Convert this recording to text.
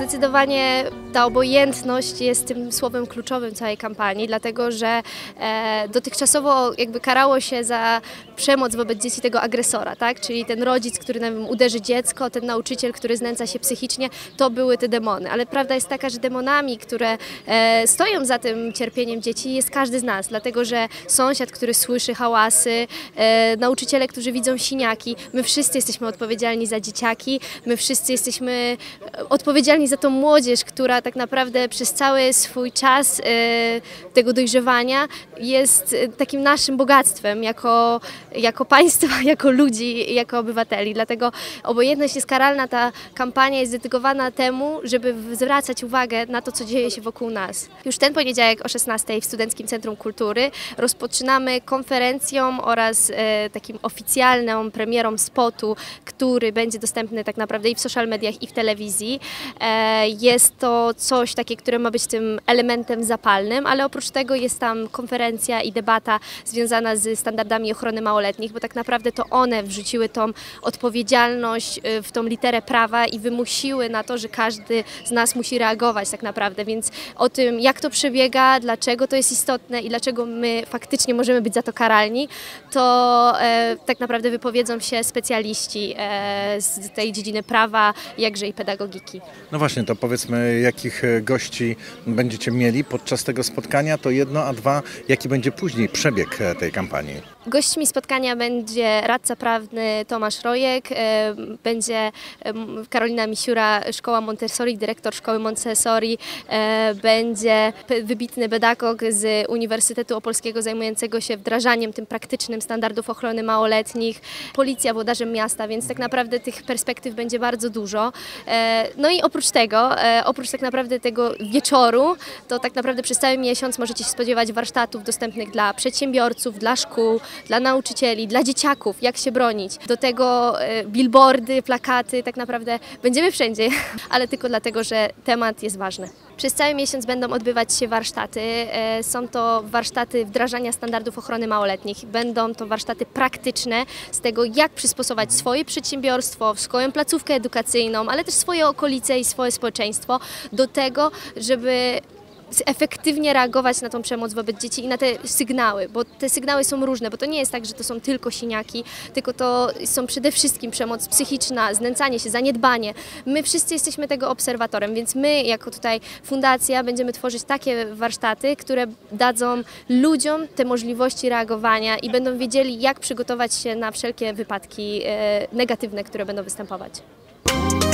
Zdecydowanie ta obojętność jest tym słowem kluczowym całej kampanii, dlatego że dotychczasowo jakby karało się za przemoc wobec dzieci tego agresora, tak? Czyli ten rodzic, który uderzy dziecko, ten nauczyciel, który znęca się psychicznie, to były te demony. Ale prawda jest taka, że demonami, które stoją za tym cierpieniem dzieci, jest każdy z nas, dlatego że sąsiad, który słyszy hałasy, nauczyciele, którzy widzą siniaki, my wszyscy jesteśmy odpowiedzialni za dzieciaki, my wszyscy jesteśmy odpowiedzialni za tą młodzież, która tak naprawdę przez cały swój czas tego dojrzewania jest takim naszym bogactwem jako państwa, jako ludzi, jako obywateli. Dlatego obojętność jest karalna, ta kampania jest dedykowana temu, żeby zwracać uwagę na to, co dzieje się wokół nas. Już ten poniedziałek o 16:00 w Studenckim Centrum Kultury rozpoczynamy konferencją oraz takim oficjalną premierą spotu, który będzie dostępny tak naprawdę i w social mediach, i w telewizji. Jest to coś takie, które ma być tym elementem zapalnym, ale oprócz tego jest tam konferencja i debata związana z standardami ochrony małoletnich, bo tak naprawdę to one wrzuciły tą odpowiedzialność w tą literę prawa i wymusiły na to, że każdy z nas musi reagować tak naprawdę, więc o tym, jak to przebiega, dlaczego to jest istotne i dlaczego my faktycznie możemy być za to karalni, to tak naprawdę wypowiedzą się specjaliści z tej dziedziny prawa, jakże i pedagogiki. No właśnie, to powiedzmy, jakich gości będziecie mieli podczas tego spotkania, to jedno, a dwa, jaki będzie później przebieg tej kampanii? Gośćmi spotkania będzie radca prawny Tomasz Rojek, będzie Karolina Misiura, Szkoła Montessori, dyrektor Szkoły Montessori, będzie wybitny pedagog z Uniwersytetu Opolskiego zajmującego się wdrażaniem tym praktycznym standardów ochrony małoletnich, policja włodarzem miasta, więc tak naprawdę tych perspektyw będzie bardzo dużo. No i oprócz tego, oprócz tak naprawdę tego wieczoru, to tak naprawdę przez cały miesiąc możecie się spodziewać warsztatów dostępnych dla przedsiębiorców, dla szkół, dla nauczycieli, dla dzieciaków, jak się bronić. Do tego billboardy, plakaty, tak naprawdę będziemy wszędzie, ale tylko dlatego, że temat jest ważny. Przez cały miesiąc będą odbywać się warsztaty. Są to warsztaty wdrażania standardów ochrony małoletnich. Będą to warsztaty praktyczne z tego, jak przystosować swoje przedsiębiorstwo, swoją placówkę edukacyjną, ale też swoje okolice i swoje społeczeństwo do tego, żeby efektywnie reagować na tą przemoc wobec dzieci i na te sygnały, bo te sygnały są różne, bo to nie jest tak, że to są tylko siniaki, tylko to są przede wszystkim przemoc psychiczna, znęcanie się, zaniedbanie. My wszyscy jesteśmy tego obserwatorem, więc my jako tutaj fundacja będziemy tworzyć takie warsztaty, które dadzą ludziom te możliwości reagowania i będą wiedzieli, jak przygotować się na wszelkie wypadki negatywne, które będą występować.